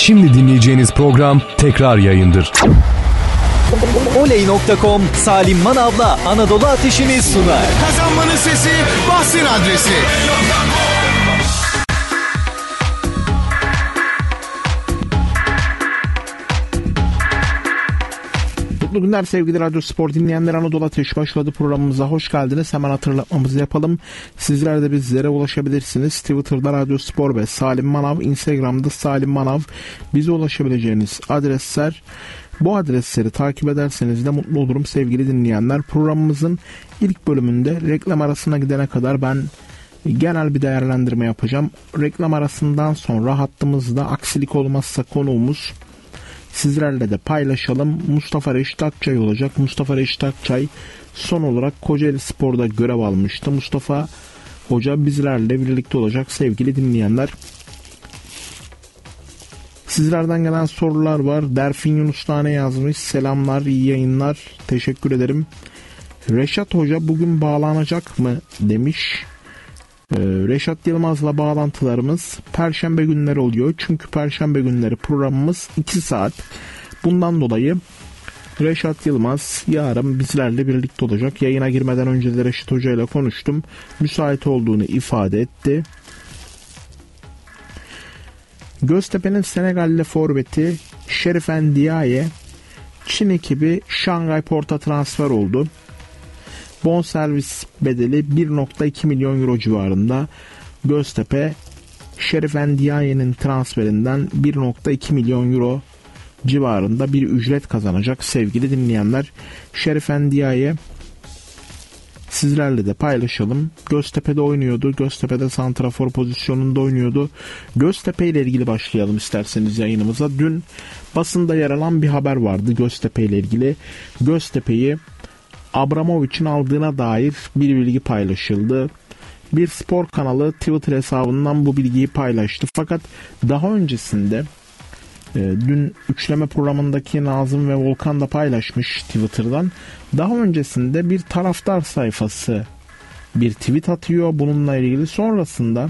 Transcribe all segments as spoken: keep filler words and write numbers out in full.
Şimdi dinleyeceğiniz program tekrar yayındır. oley nokta com Salim Manav'la Anadolu Ateşi'ni sunar. Kazanmanın sesi, bahsin adresi. Mutlu günler sevgili Radyo Spor dinleyenler, Anadolu Ateşi başladı programımıza hoş geldiniz. Hemen hatırlatmamızı yapalım. Sizler de bizlere ulaşabilirsiniz. Twitter'da Radyo Spor ve Salim Manav, Instagram'da Salim Manav bize ulaşabileceğiniz adresler. Bu adresleri takip ederseniz de mutlu olurum sevgili dinleyenler. Programımızın ilk bölümünde reklam arasına gidene kadar ben genel bir değerlendirme yapacağım. Reklam arasından sonra hattımızda aksilik olmazsa konuğumuz sizlerle de paylaşalım. Mustafa Reşit Akçay olacak. Mustafa Reşit Akçay son olarak Kocaeli Spor'da görev almıştı. Mustafa Hoca bizlerle birlikte olacak sevgili dinleyenler. Sizlerden gelen sorular var. Derfin Yunus Tane yazmış. Selamlar, iyi yayınlar. Teşekkür ederim. Reşat Hoca bugün bağlanacak mı demiş. Ee, Reşat Yılmaz'la bağlantılarımız Perşembe günleri oluyor. Çünkü Perşembe günleri programımız iki saat. Bundan dolayı Reşat Yılmaz yarın bizlerle birlikte olacak. Yayına girmeden önce de Reşat Hoca ile konuştum. Müsait olduğunu ifade etti. Göztepe'nin Senegalli forveti Şerif Ndiaye Çin ekibi Şangay Port'a transfer oldu. Bonservis bedeli bir virgül iki milyon euro civarında. Göztepe Şerif Ndiaye'nin transferinden bir virgül iki milyon euro civarında bir ücret kazanacak sevgili dinleyenler. Şerif Ndiaye sizlerle de paylaşalım. Göztepe'de oynuyordu. Göztepe'de santrafor pozisyonunda oynuyordu. Göztepe ile ilgili başlayalım isterseniz yayınımıza. Dün basında yer alan bir haber vardı Göztepe ile ilgili. Göztepe'yi Abramovich'in aldığına dair bir bilgi paylaşıldı. Bir spor kanalı Twitter hesabından bu bilgiyi paylaştı. Fakat daha öncesinde e, dün üçleme programındaki Nazım ve Volkan da paylaşmış Twitter'dan. Daha öncesinde bir taraftar sayfası bir tweet atıyor bununla ilgili. Sonrasında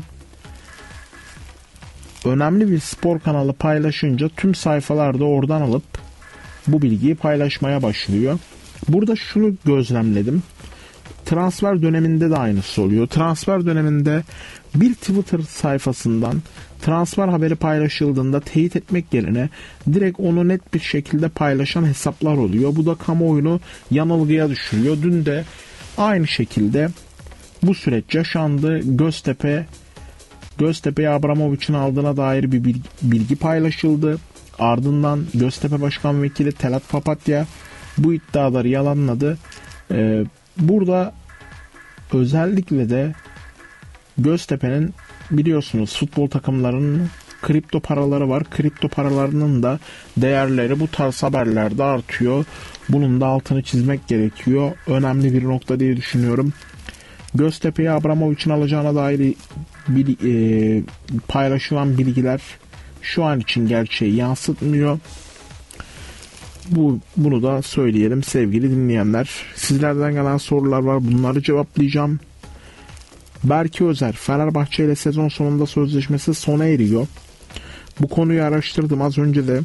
önemli bir spor kanalı paylaşınca tüm sayfalar da oradan alıp bu bilgiyi paylaşmaya başlıyor. Burada şunu gözlemledim. Transfer döneminde de aynısı oluyor. Transfer döneminde bir Twitter sayfasından transfer haberi paylaşıldığında teyit etmek yerine direkt onu net bir şekilde paylaşan hesaplar oluyor. Bu da kamuoyunu yanılgıya düşürüyor. Dün de aynı şekilde bu süreç yaşandı. Göztepe Göztepe'yi Abramovich'in aldığına dair bir bilgi, bilgi paylaşıldı. Ardından Göztepe Başkan Vekili Telat Papatya bu iddiaları yalanladı. Ee, burada özellikle de Göztepe'nin biliyorsunuz futbol takımlarının kripto paraları var. Kripto paralarının da değerleri bu tarz haberlerde artıyor. Bunun da altını çizmek gerekiyor. Önemli bir nokta diye düşünüyorum. Göztepe'yi Abramovich'in alacağına dair bir, e, paylaşılan bilgiler şu an için gerçeği yansıtmıyor. Bu, bunu da söyleyelim sevgili dinleyenler. Sizlerden gelen sorular var. Bunları cevaplayacağım. Berke Özer, Fenerbahçe ile sezon sonunda sözleşmesi sona eriyor. Bu konuyu araştırdım az önce de.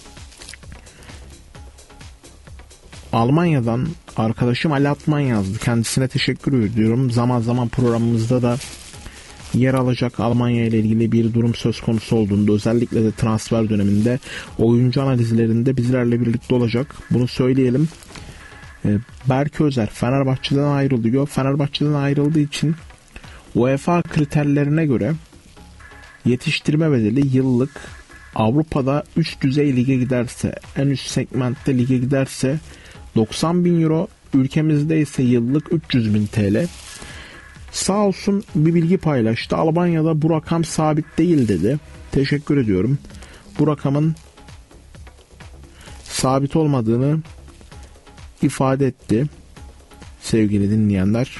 Almanya'dan arkadaşım Ali Atman yazdı. Kendisine teşekkür ediyorum. Zaman zaman programımızda da yer alacak. Almanya ile ilgili bir durum söz konusu olduğunda, özellikle de transfer döneminde oyuncu analizlerinde bizlerle birlikte olacak. Bunu söyleyelim. Berke Özer Fenerbahçe'den ayrılıyor. Fenerbahçe'den ayrıldığı için UEFA kriterlerine göre yetiştirme bedeli yıllık Avrupa'da üst düzey lige giderse, en üst segmentte lige giderse doksan bin euro, ülkemizde ise yıllık üç yüz bin T L. Sağ olsun bir bilgi paylaştı. Almanya'da bu rakam sabit değil dedi. Teşekkür ediyorum. Bu rakamın sabit olmadığını ifade etti sevgili dinleyenler.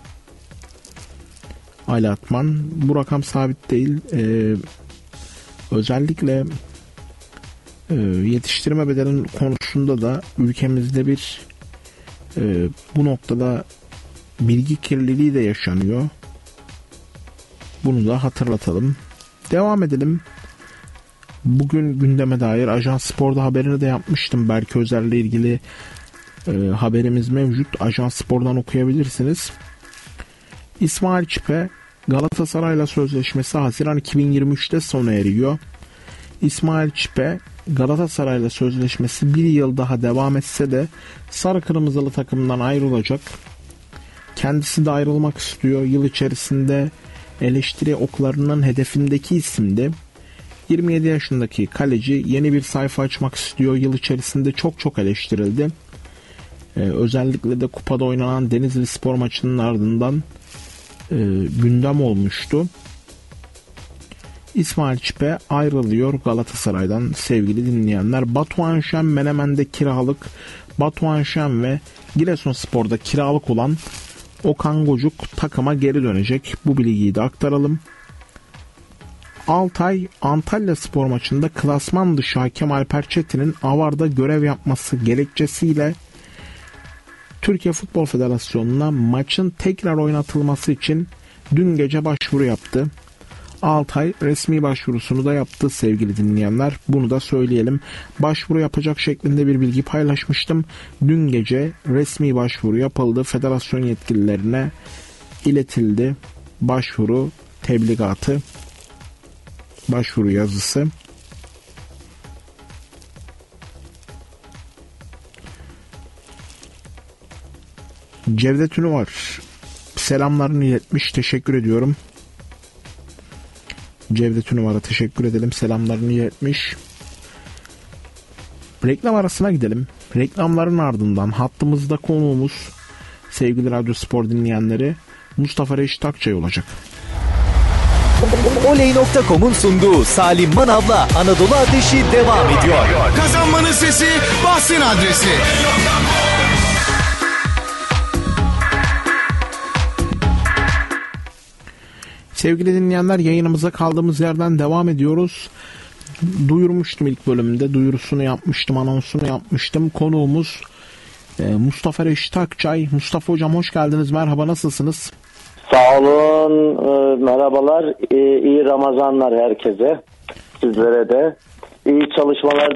Ali Atman, bu rakam sabit değil. Ee, özellikle e, yetiştirme bedelinin konusunda da ülkemizde bir e, bu noktada bilgi kirliliği de yaşanıyor. Bunu da hatırlatalım. Devam edelim. Bugün gündeme dair Ajans Spor'da haberini de yapmıştım. Berke Özer'le ilgili e, haberimiz mevcut. Ajans Spor'dan okuyabilirsiniz. İsmail Çipe Galatasaray'la sözleşmesi Haziran iki bin yirmi üçte sona eriyor. İsmail Çipe Galatasaray'la sözleşmesi bir yıl daha devam etse de sarı kırmızılı takımdan ayrılacak. Kendisi de ayrılmak istiyor. Yıl içerisinde eleştiri oklarının hedefindeki isimdi. yirmi yedi yaşındaki kaleci yeni bir sayfa açmak istiyor. Yıl içerisinde çok çok eleştirildi. Ee, özellikle de kupada oynanan Denizli Spor maçının ardından e, gündem olmuştu. İsmail Çipe ayrılıyor Galatasaray'dan sevgili dinleyenler. Batuhan Şen Menemen'de kiralık, Batuhan Şen ve Giresunspor'da kiralık olan Okan Gocuk takıma geri dönecek. Bu bilgiyi de aktaralım. Altay Antalya Spor maçında klasman dışı hakem Alper Çetin'in Avar'da görev yapması gerekçesiyle Türkiye Futbol Federasyonu'na maçın tekrar oynatılması için dün gece başvuru yaptı. Altay resmi başvurusunu da yaptı sevgili dinleyenler. Bunu da söyleyelim. Başvuru yapacak şeklinde bir bilgi paylaşmıştım. Dün gece resmi başvuru yapıldı. Federasyon yetkililerine iletildi. Başvuru tebligatı, başvuru yazısı. Cevdet Ünü var. Selamlarını iletmiş. Teşekkür ediyorum. Cevdet Ünüvar'a teşekkür edelim. Selamlarını iletmiş. Reklam arasına gidelim. Reklamların ardından hattımızda konuğumuz sevgili Radyo Spor dinleyenleri Mustafa Reşit Akçay olacak. oley nokta com'un sunduğu Salim Manav'la Anadolu Ateşi devam ediyor. Kazanmanın sesi, bahsin adresi. Sevgili dinleyenler, yayınımıza kaldığımız yerden devam ediyoruz. Duyurmuştum ilk bölümde. Duyurusunu yapmıştım, anonsunu yapmıştım. Konuğumuz Mustafa Reşit Akçay. Mustafa Hocam hoş geldiniz. Merhaba, nasılsınız? Sağ olun. E, merhabalar. E, iyi Ramazanlar herkese. Sizlere de. İyi çalışmalar.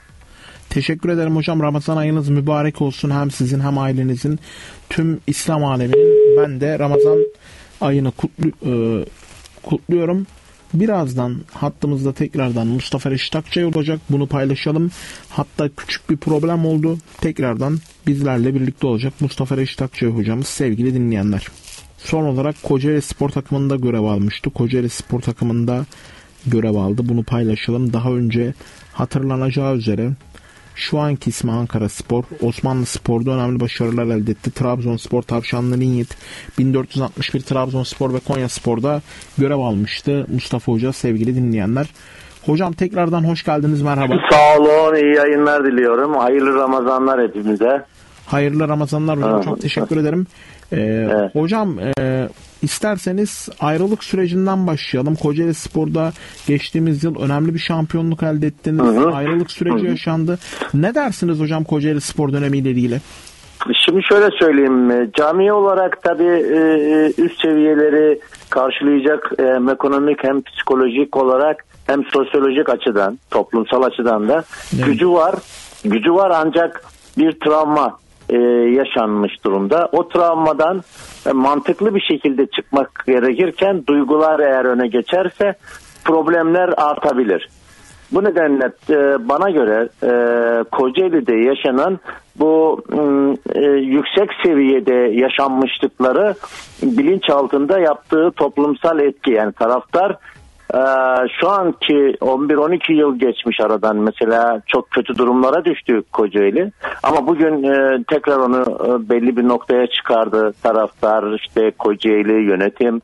Teşekkür ederim hocam. Ramazan ayınız mübarek olsun. Hem sizin hem ailenizin, tüm İslam aleminin. Ben de Ramazan ayını kutlu, e, kutluyorum. Birazdan hattımızda tekrardan Mustafa Reşit Akçay olacak. Bunu paylaşalım. Hatta küçük bir problem oldu. Tekrardan bizlerle birlikte olacak Mustafa Reşit Akçay hocamız sevgili dinleyenler. Son olarak Kocaeli Spor takımında görev almıştı. Kocaeli Spor takımında görev aldı. Bunu paylaşalım. Daha önce hatırlanacağı üzere şu anki ismi Ankara Spor, Osmanlı Spor'da önemli başarılar elde etti. Trabzonspor, Tavşanlı Niğde, bin dört yüz altmış bir Trabzonspor ve Konya Spor'da görev almıştı Mustafa Hoca sevgili dinleyenler. Hocam tekrardan hoş geldiniz, merhaba. Sağ olun, iyi yayınlar diliyorum. Hayırlı Ramazanlar hepimize. Hayırlı Ramazanlar hocam, çok teşekkür ederim. Ee, evet. Hocam e, isterseniz ayrılık sürecinden başlayalım. Kocaeli Spor'da geçtiğimiz yıl önemli bir şampiyonluk elde ettiniz. Hı hı. Ayrılık süreci hı hı. yaşandı. Ne dersiniz hocam Kocaeli Spor dönemiyle ilgili? Şimdi şöyle söyleyeyim. Cami olarak tabii üst seviyeleri karşılayacak hem ekonomik hem psikolojik olarak hem sosyolojik açıdan, toplumsal açıdan da evet. gücü var. Gücü var ancak bir travma Ee, yaşanmış durumda. O travmadan e, mantıklı bir şekilde çıkmak gerekirken duygular eğer öne geçerse problemler artabilir. Bu nedenle e, bana göre e, Kocaeli'de yaşanan bu e, yüksek seviyede yaşanmışlıkları bilinç altında yaptığı toplumsal etki, yani taraftar Ee, şu anki on bir on iki yıl geçmiş aradan, mesela çok kötü durumlara düştü Kocaeli ama bugün e, tekrar onu e, belli bir noktaya çıkardı taraftar, işte Kocaeli yönetim,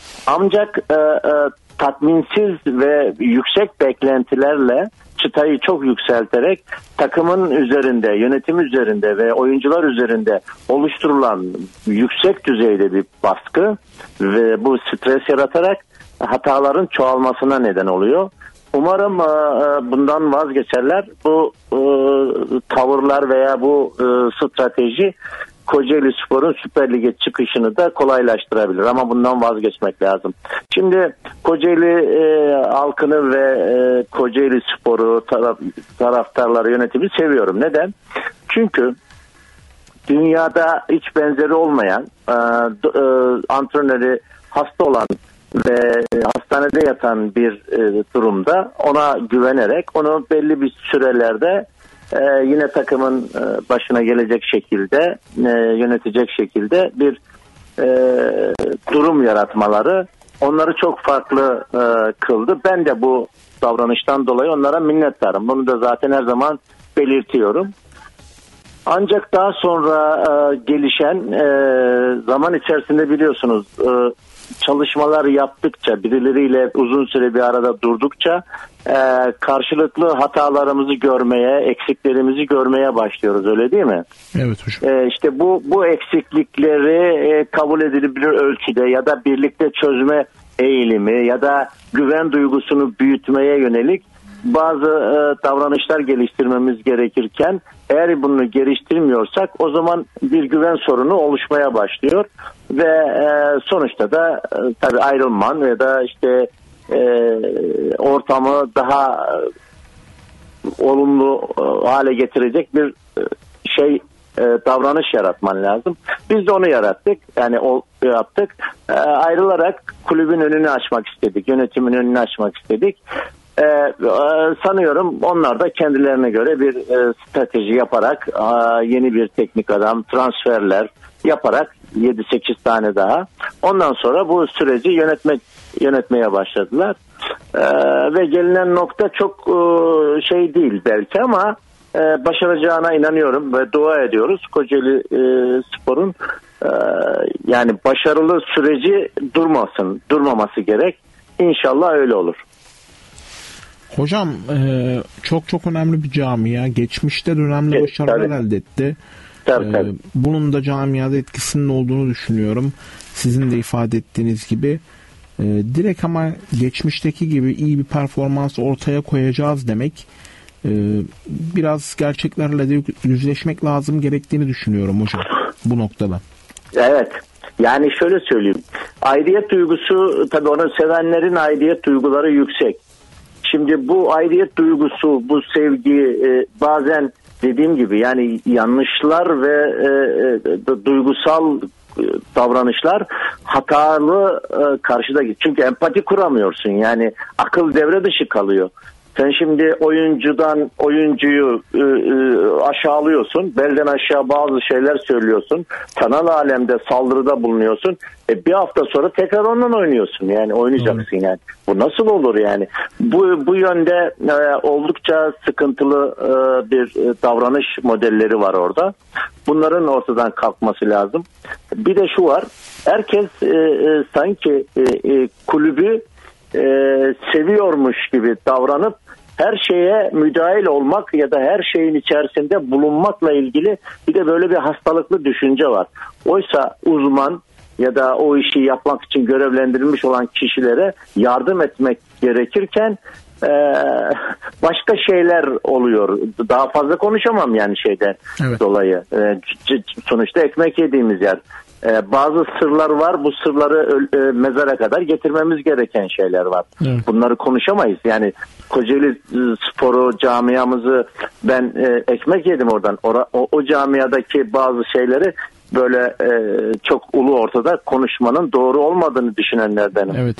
ancak e, e, tatminsiz ve yüksek beklentilerle çıtayı çok yükselterek takımın üzerinde, yönetim üzerinde ve oyuncular üzerinde oluşturulan yüksek düzeyde bir baskı ve bu stres yaratarak hataların çoğalmasına neden oluyor. Umarım e, bundan vazgeçerler. Bu e, tavırlar veya bu e, strateji Kocaeli Spor'un Süper Lig'e çıkışını da kolaylaştırabilir ama bundan vazgeçmek lazım. Şimdi Kocaeli e, halkını ve e, Kocaeli Spor'u, taraf, taraftarları, yönetimi seviyorum. Neden? Çünkü dünyada hiç benzeri olmayan, e, e, antrenörü hasta olan ve hastanede yatan bir e, durumda ona güvenerek onu belli bir sürelerde e, yine takımın e, başına gelecek şekilde, e, yönetecek şekilde bir e, durum yaratmaları onları çok farklı e, kıldı. Ben de bu davranıştan dolayı onlara minnettarım. Bunu da zaten her zaman belirtiyorum. Ancak daha sonra e, gelişen e, zaman içerisinde biliyorsunuz e, çalışmalar yaptıkça, birileriyle uzun süre bir arada durdukça e, karşılıklı hatalarımızı görmeye, eksiklerimizi görmeye başlıyoruz, öyle değil mi? Evet hocam. E, işte bu bu eksiklikleri e, kabul edilebilir ölçüde ya da birlikte çözme eğilimi ya da güven duygusunu büyütmeye yönelik bazı e, davranışlar geliştirmemiz gerekirken eğer bunu geliştirmiyorsak o zaman bir güven sorunu oluşmaya başlıyor ve e, sonuçta da e, tabii ayrılman ya da işte e, ortamı daha e, olumlu e, hale getirecek bir e, şey e, davranış yaratman lazım. Biz de onu yarattık. Yani o yaptık. E, ayrılarak kulübün önünü açmak istedik. Yönetimin önünü açmak istedik. Ee, e, sanıyorum onlar da kendilerine göre bir e, strateji yaparak e, yeni bir teknik adam, transferler yaparak yedi sekiz tane daha. Ondan sonra bu süreci yönetmek yönetmeye başladılar. E, ve gelinen nokta çok e, şey değil belki ama e, başaracağına inanıyorum ve dua ediyoruz. Kocaeli e, Spor'un e, yani başarılı süreci durmasın, durmaması gerek. İnşallah öyle olur. Hocam e, çok çok önemli bir camia. Geçmişte de önemli Evet, başarılar tabii. elde etti. Tabii, E, tabii. bunun da camiada etkisinin olduğunu düşünüyorum. Sizin de ifade ettiğiniz gibi. E, direkt ama geçmişteki gibi iyi bir performans ortaya koyacağız demek e, biraz gerçeklerle de yüzleşmek lazım gerektiğini düşünüyorum hocam bu noktada. Evet. Yani şöyle söyleyeyim. Aidiyet duygusu, tabii onu sevenlerin aidiyet duyguları yüksek. Şimdi bu aidiyet duygusu, bu sevgi e, bazen dediğim gibi yani yanlışlar ve e, e, duygusal e, davranışlar hatalı e, karşıdaki. Çünkü empati kuramıyorsun. Yani akıl devre dışı kalıyor. Sen şimdi oyuncudan oyuncuyu e, e, aşağılıyorsun. Belden aşağı bazı şeyler söylüyorsun. Sanal alemde saldırıda bulunuyorsun. E, bir hafta sonra tekrar onunla oynuyorsun. Yani oynayacaksın yani. Bu nasıl olur yani? Bu bu yönde e, oldukça sıkıntılı e, bir e, davranış modelleri var orada. Bunların ortadan kalkması lazım. Bir de şu var. Herkes e, e, sanki e, e, kulübü e, seviyormuş gibi davranıp her şeye müdahil olmak ya da her şeyin içerisinde bulunmakla ilgili bir de böyle bir hastalıklı düşünce var. Oysa uzman ya da o işi yapmak için görevlendirilmiş olan kişilere yardım etmek gerekirken e, başka şeyler oluyor. Daha fazla konuşamam yani şeyden Evet. dolayı. E, sonuçta ekmek yediğimiz yer. Ee, bazı sırlar var. Bu sırları e, mezara kadar getirmemiz gereken şeyler var. Evet. Bunları konuşamayız. Yani Kocaeli e, Sporu, camiamızı ben e, ekmek yedim oradan. Ora, o, o camiadaki bazı şeyleri böyle e, çok ulu ortada konuşmanın doğru olmadığını düşünenlerdenim. Evet.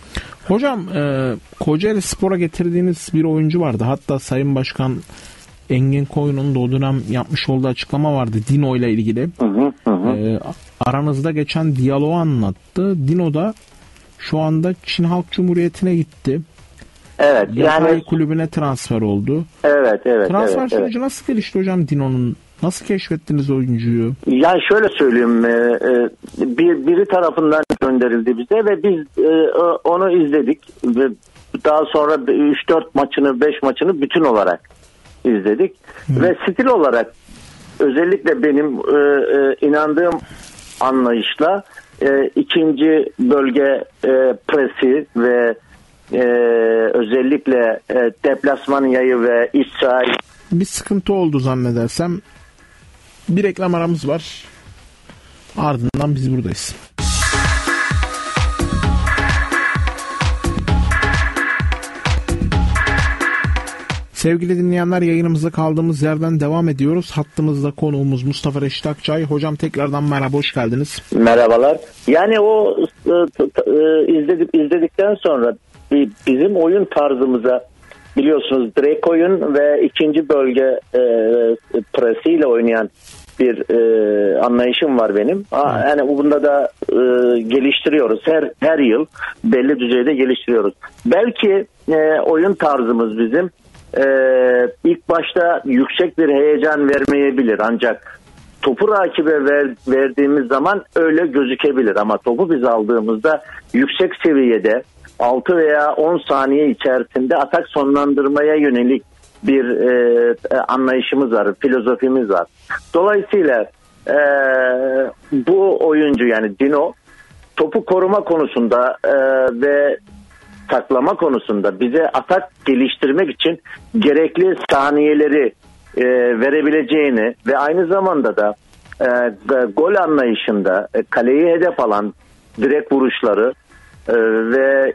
Hocam e, Kocaeli Spor'a getirdiğiniz bir oyuncu vardı. Hatta Sayın Başkan Engin Koyun'un da o dönem yapmış olduğu açıklama vardı Dino ile ilgili. Hı hı, hı. E, aranızda geçen diyaloğu anlattı. Dino da şu anda Çin Halk Cumhuriyeti'ne gitti. Evet. Yatay yani kulübüne transfer oldu. Evet, evet. Transfer evet, süreci evet. nasıl gelişti hocam Dino'nun? Nasıl keşfettiniz oyuncuyu? Yani şöyle söyleyeyim, e, e, bir biri tarafından gönderildi bize ve biz e, onu izledik ve daha sonra üç dört maçını, beş maçını bütün olarak izledik. Hı. Ve stil olarak özellikle benim e, e, inandığım anlayışla e, ikinci bölge e, presi ve e, özellikle e, deplasman yayı ve iç saha. Bir sıkıntı oldu zannedersem. Bir reklam aramız var. Ardından biz buradayız. Sevgili dinleyenler, yayınımıza kaldığımız yerden devam ediyoruz. Hattımızda konuğumuz Mustafa Reşit Akçay. Hocam tekrardan merhaba, hoş geldiniz. Merhabalar. Yani o e, e, izledik izledikten sonra bizim oyun tarzımıza, biliyorsunuz direkt oyun ve ikinci bölge e, presiyle oynayan bir e, anlayışım var benim. Ha, yani bunda da e, geliştiriyoruz. Her her yıl belli düzeyde geliştiriyoruz. Belki e, oyun tarzımız bizim Ee, ilk başta yüksek bir heyecan vermeyebilir, ancak topu rakibe ver, verdiğimiz zaman öyle gözükebilir, ama topu biz aldığımızda yüksek seviyede altı veya on saniye içerisinde atak sonlandırmaya yönelik bir e, anlayışımız var, filozofimiz var. Dolayısıyla e, bu oyuncu, yani Dino, topu koruma konusunda e, ve taklama konusunda bize atak geliştirmek için gerekli saniyeleri e, verebileceğini ve aynı zamanda da e, gol anlayışında e, kaleyi hedef alan direkt vuruşları e, ve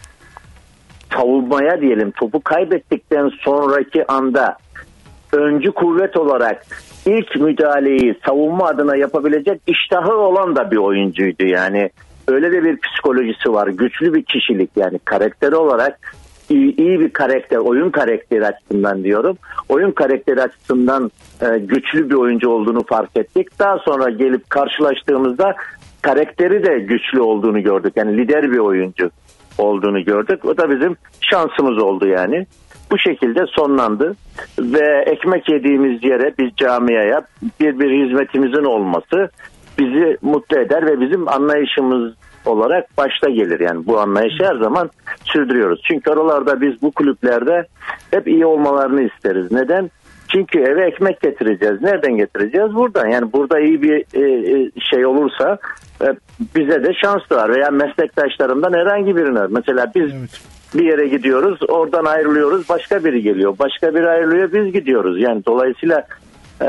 savunmaya diyelim, topu kaybettikten sonraki anda öncü kuvvet olarak ilk müdahaleyi savunma adına yapabilecek iştahı olan da bir oyuncuydu. Yani öyle de bir psikolojisi var. Güçlü bir kişilik, yani karakteri olarak iyi, iyi bir karakter, oyun karakteri açısından diyorum. Oyun karakteri açısından e, güçlü bir oyuncu olduğunu fark ettik. Daha sonra gelip karşılaştığımızda karakteri de güçlü olduğunu gördük. Yani lider bir oyuncu olduğunu gördük. O da bizim şansımız oldu yani. Bu şekilde sonlandı ve ekmek yediğimiz yere, biz camiaya bir bir hizmetimizin olması bizi mutlu eder ve bizim anlayışımız olarak başta gelir. Yani bu anlayışı her zaman sürdürüyoruz. Çünkü oralarda biz bu kulüplerde hep iyi olmalarını isteriz. Neden? Çünkü eve ekmek getireceğiz. Nereden getireceğiz? Buradan. Yani burada iyi bir e, şey olursa e, bize de şans var. Veya meslektaşlarımdan herhangi birine. Mesela biz evet. bir yere gidiyoruz, oradan ayrılıyoruz, başka biri geliyor. Başka biri ayrılıyor, biz gidiyoruz. Yani dolayısıyla Ee,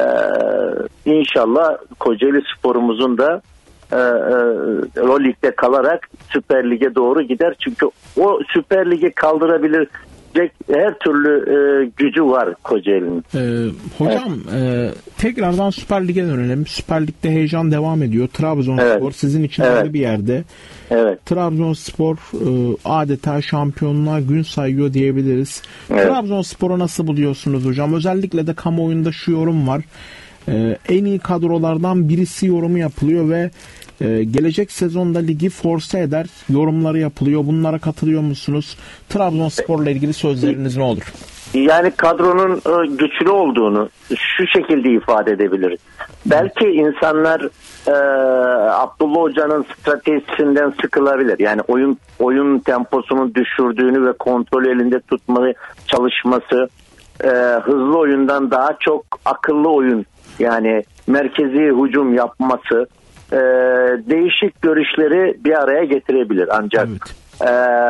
inşallah Kocaeli Spor'umuzun da e, e, o ligde kalarak Süper Lig'e doğru gider. Çünkü o Süper Lig'i kaldırabilecek her türlü e, gücü var Kocaeli'nin. Ee, hocam evet. e, tekrardan Süper Lig'e dönelim. Süper Lig'de heyecan devam ediyor. Trabzonspor evet. sizin için evet. ayrı bir yerde. Evet. Trabzonspor e, adeta şampiyonluğa gün sayıyor diyebiliriz. Evet. Trabzonspor'u nasıl buluyorsunuz hocam? Özellikle de kamuoyunda şu yorum var. E, en iyi kadrolardan birisi yorumu yapılıyor ve e, gelecek sezonda ligi force eder yorumları yapılıyor. Bunlara katılıyor musunuz? Trabzonspor'la ilgili sözleriniz ne olur? Yani kadronun güçlü olduğunu şu şekilde ifade edebiliriz. Belki insanlar e, Abdullah Hoca'nın stratejisinden sıkılabilir. Yani oyun oyun temposunun düşürdüğünü ve kontrol elinde tutmaya çalışması, e, hızlı oyundan daha çok akıllı oyun, yani merkezi hücum yapması e, değişik görüşleri bir araya getirebilir. Ancak evet.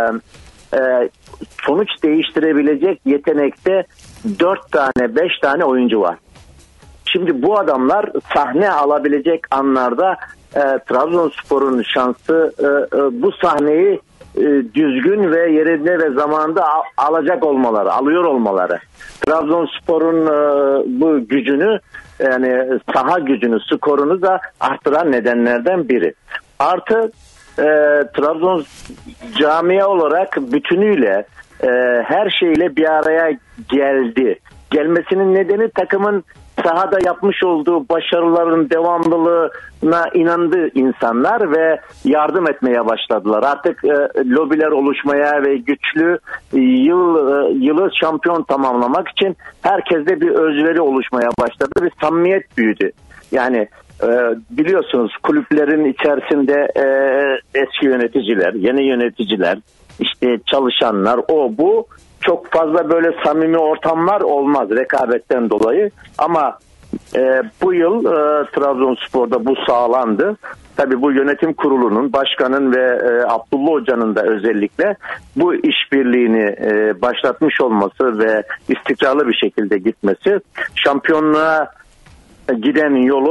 e, e, sonuç değiştirebilecek yetenekte dört tane beş tane oyuncu var. Şimdi bu adamlar sahne alabilecek anlarda e, Trabzonspor'un şansı e, e, bu sahneyi e, düzgün ve yerinde ve zamanında al, alacak olmaları, alıyor olmaları. Trabzonspor'un e, bu gücünü, yani saha gücünü, skorunu da arttıran nedenlerden biri. Artı e, Trabzon camia olarak bütünüyle e, her şeyle bir araya geldi. Gelmesinin nedeni takımın sahada yapmış olduğu başarıların devamlılığına inandı insanlar ve yardım etmeye başladılar. Artık e, lobiler oluşmaya ve güçlü e, yıl e, yılı şampiyon tamamlamak için herkeste bir özveri oluşmaya başladı ve samimiyet büyüdü. Yani e, biliyorsunuz kulüplerin içerisinde e, eski yöneticiler, yeni yöneticiler, işte çalışanlar, o bu. Çok fazla böyle samimi ortamlar olmaz rekabetten dolayı, ama e, bu yıl e, Trabzonspor'da bu sağlandı. Tabii bu yönetim kurulunun, başkanın ve e, Abdullah Hoca'nın da özellikle bu işbirliğini e, başlatmış olması ve istikrarlı bir şekilde gitmesi şampiyonluğa giden yolu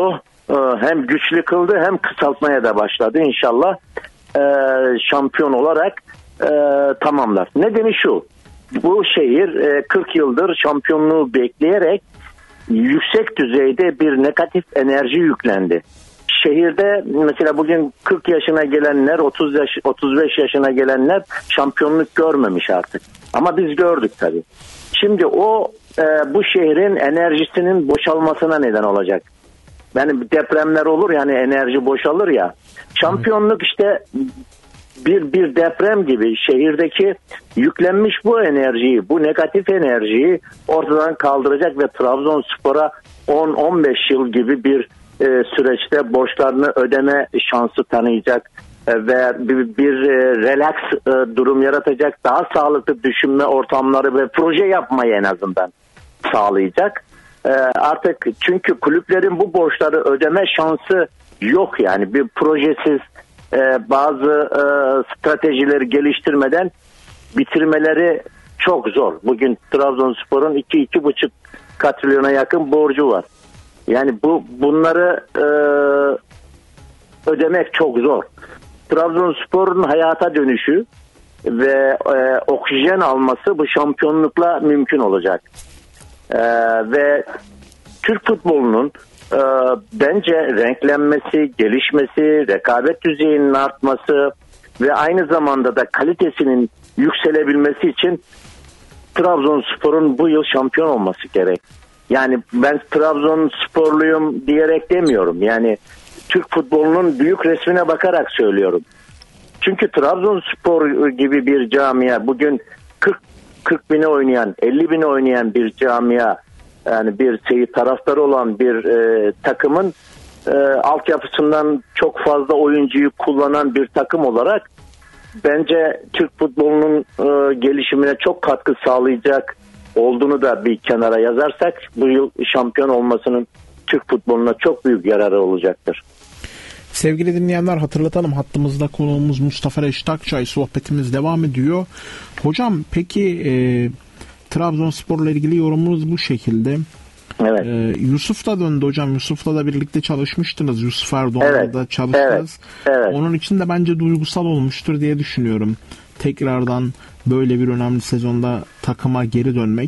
e, hem güçlü kıldı hem kısaltmaya da başladı. İnşallah e, şampiyon olarak e, tamamlar. Nedeni şu: bu şehir e, kırk yıldır şampiyonluğu bekleyerek yüksek düzeyde bir negatif enerji yüklendi. Şehirde mesela bugün kırk yaşına gelenler, otuz yaş, otuz beş yaşına gelenler şampiyonluk görmemiş artık. Ama biz gördük tabii. Şimdi o e, bu şehrin enerjisinin boşalmasına neden olacak. Yani depremler olur, yani enerji boşalır ya. Şampiyonluk işte bir bir deprem gibi şehirdeki yüklenmiş bu enerjiyi, bu negatif enerjiyi ortadan kaldıracak ve Trabzonspor'a on on beş yıl gibi bir e, süreçte borçlarını ödeme şansı tanıyacak e, ve bir, bir e, relax e, durum yaratacak, daha sağlıklı düşünme ortamları ve proje yapmayı en azından sağlayacak. E, artık çünkü kulüplerin bu borçları ödeme şansı yok, yani bir projesiz e, bazı e, stratejileri geliştirmeden bitirmeleri çok zor. Bugün Trabzonspor'un iki iki buçuk katrilyona yakın borcu var. Yani bu bunları e, ödemek çok zor. Trabzonspor'un hayata dönüşü ve e, oksijen alması bu şampiyonlukla mümkün olacak. E, ve Türk futbolunun e, bence renklenmesi, gelişmesi, rekabet düzeyinin artması ve aynı zamanda da kalitesinin yükselebilmesi için Trabzonspor'un bu yıl şampiyon olması gerek. Yani ben Trabzonsporluyum diyerek demiyorum. Yani Türk futbolunun büyük resmine bakarak söylüyorum. Çünkü Trabzonspor gibi bir camia bugün kırk kırk bine oynayan, elli bine oynayan bir camia, yani bir şey taraftarı olan bir e, takımın e, altyapısından çok fazla oyuncuyu kullanan bir takım olarak bence Türk futbolunun e, gelişimine çok katkı sağlayacak olduğunu da bir kenara yazarsak bu yıl şampiyon olmasının Türk futboluna çok büyük yararı olacaktır. Sevgili dinleyenler, hatırlatalım, hattımızda konuğumuz Mustafa Reşit Akçay, sohbetimiz devam ediyor. Hocam peki e, Trabzonspor'la ilgili yorumunuz bu şekilde. Evet. Ee, Yusuf da döndü hocam. Yusuf'la da birlikte çalışmıştınız. Yusuf Erdoğan'la evet. da çalıştınız. Evet. Evet. Onun için de bence duygusal olmuştur diye düşünüyorum. Tekrardan böyle bir önemli sezonda takıma geri dönmek.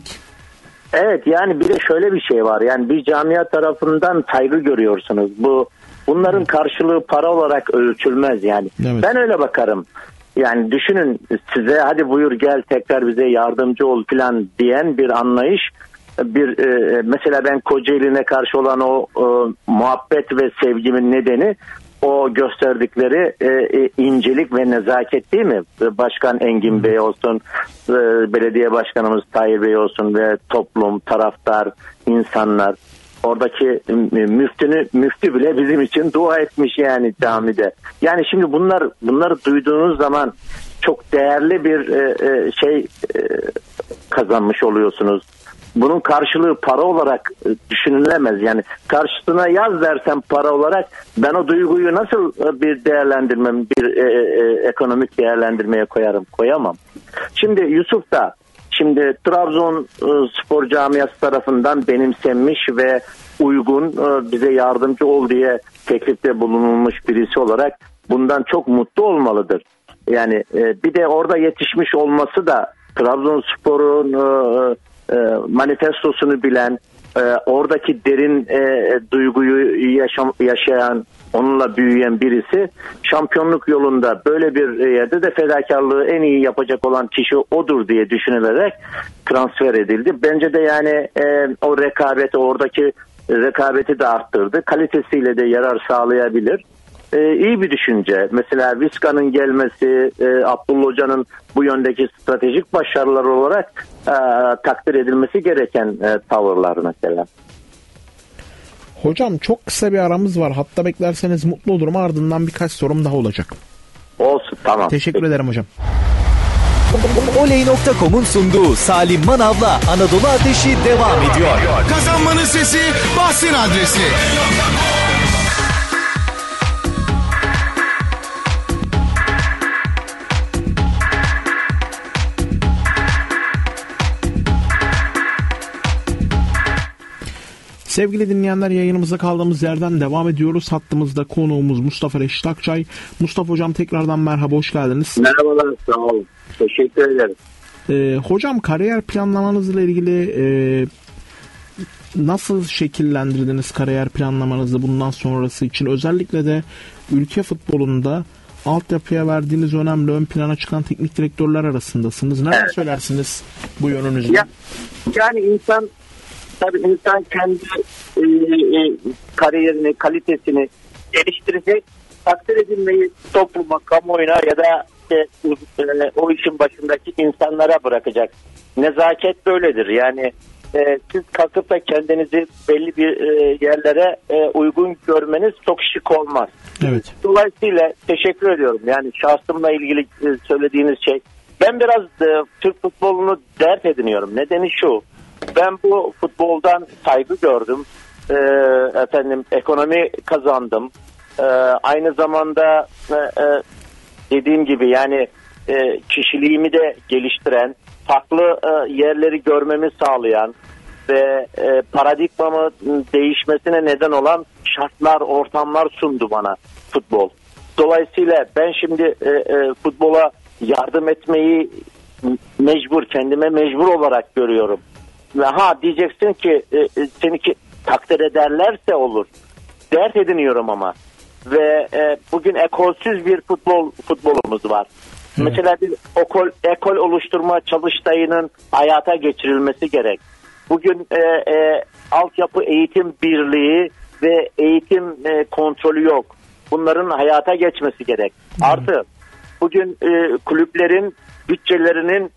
Evet, yani bir de şöyle bir şey var. Yani bir camia tarafından saygı görüyorsunuz. Bu bunların evet. karşılığı para olarak ölçülmez yani. Evet. Ben öyle bakarım. Yani düşünün, size hadi buyur gel tekrar bize yardımcı ol falan diyen bir anlayış. Bir e, mesela ben Kocaeli'ne karşı olan o e, muhabbet ve sevgimin nedeni o gösterdikleri e, e, incelik ve nezaket değil mi? Başkan Engin Bey olsun, e, belediye başkanımız Tahir Bey olsun ve toplum, taraftar, insanlar. Oradaki müftünü, müftü bile bizim için dua etmiş yani camide. Yani şimdi bunlar bunları duyduğunuz zaman çok değerli bir e, e, şey e, kazanmış oluyorsunuz. Bunun karşılığı para olarak düşünülemez. Yani karşısına yaz dersem para olarak ben o duyguyu nasıl bir değerlendirmem, bir e, e, ekonomik değerlendirmeye koyarım, koyamam. Şimdi Yusuf da şimdi Trabzon spor camiası tarafından benimsenmiş ve uygun, bize yardımcı ol diye teklifte bulunulmuş birisi olarak bundan çok mutlu olmalıdır. Yani bir de orada yetişmiş olması da Trabzonspor'un manifestosunu bilen, oradaki derin duyguyu yaşam, yaşayan, onunla büyüyen birisi, şampiyonluk yolunda böyle bir yerde de fedakarlığı en iyi yapacak olan kişi odur diye düşünülerek transfer edildi. Bence de yani e, o rekabeti, oradaki rekabeti de arttırdı. Kalitesiyle de yarar sağlayabilir. E, iyi bir düşünce. Mesela Vizca'nın gelmesi, e, Abdullah Hoca'nın bu yöndeki stratejik başarılar olarak e, takdir edilmesi gereken e, tavırlar mesela. Hocam çok kısa bir aramız var. Hatta beklerseniz mutlu olurum. Ardından birkaç sorum daha olacak. Olsun, tamam. Teşekkür Peki. ederim hocam. oley nokta com'un sunduğu Salim Manav'la Anadolu Ateşi devam ediyor. Kazanmanın sesi, Bahsin adresi. Sevgili dinleyenler, yayınımıza kaldığımız yerden devam ediyoruz. Hattımızda konuğumuz Mustafa Reşit Akçay. Mustafa Hocam tekrardan merhaba, hoş geldiniz. Merhabalar, sağ olun. Teşekkür ederim. Ee, hocam kariyer planlamanızla ilgili e, nasıl şekillendirdiniz kariyer planlamanızı bundan sonrası için? Özellikle de ülke futbolunda altyapıya verdiğiniz önemli, ön plana çıkan teknik direktörler arasındasınız. Neler evet. söylersiniz bu yönünüzde? Ya, yani insan tabii insan kendi e, e, kariyerini, kalitesini geliştirecek, takdir edilmeyi topluma, kamuoyuna ya da işte, e, o işin başındaki insanlara bırakacak. Nezaket böyledir. Yani e, siz kalkıp da kendinizi belli bir e, yerlere e, uygun görmeniz çok şık olmaz. Evet. Dolayısıyla teşekkür ediyorum. Yani şahsımla ilgili e, söylediğiniz şey. Ben biraz e, Türk futbolunu dert ediniyorum. Nedeni şu. Ben bu futboldan saygı gördüm. E, efendim ekonomi kazandım. E, aynı zamanda e, e, dediğim gibi yani e, kişiliğimi de geliştiren, farklı e, yerleri görmemi sağlayan ve e, paradigmamı değişmesine neden olan şartlar, ortamlar sundu bana futbol. Dolayısıyla ben şimdi e, e, futbola yardım etmeyi mecbur, kendime mecbur olarak görüyorum. Ve ha diyeceksin ki e, e, seni ki takdir ederlerse olur. Dert ediniyorum ama. Ve e, bugün ekolsüz bir futbol futbolumuz var. Hı. Mesela bir ekol, ekol oluşturma çalıştayının hayata geçirilmesi gerek. Bugün e, e, altyapı eğitim birliği ve eğitim e, kontrolü yok. Bunların hayata geçmesi gerek. Hı. Artı bugün e, kulüplerin bütçelerinin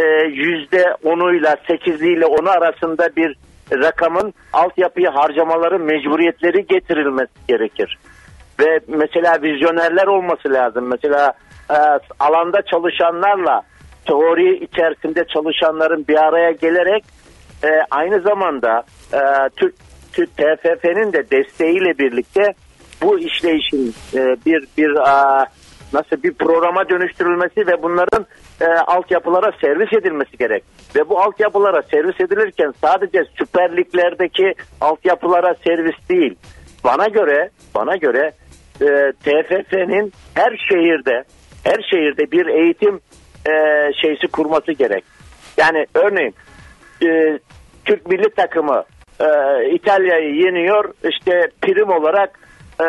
yüzde onuyla sekiziyle onu arasında bir rakamın altyapıya harcamaları mecburiyetleri getirilmesi gerekir. Ve mesela vizyonerler olması lazım. Mesela e, alanda çalışanlarla teori içerisinde çalışanların bir araya gelerek e, aynı zamanda e, Türk, Türk T F F'nin de desteğiyle birlikte bu işleyişin e, bir bir a, nasıl bir programa dönüştürülmesi ve bunların e, altyapılara servis edilmesi gerek. Ve bu altyapılara servis edilirken sadece Süper Lig'lerdeki altyapılara servis değil. Bana göre, bana göre e, T F F'nin her şehirde, her şehirde bir eğitim e, şeysi kurması gerek. Yani örneğin e, Türk milli takımı e, İtalya'yı yeniyor, işte prim olarak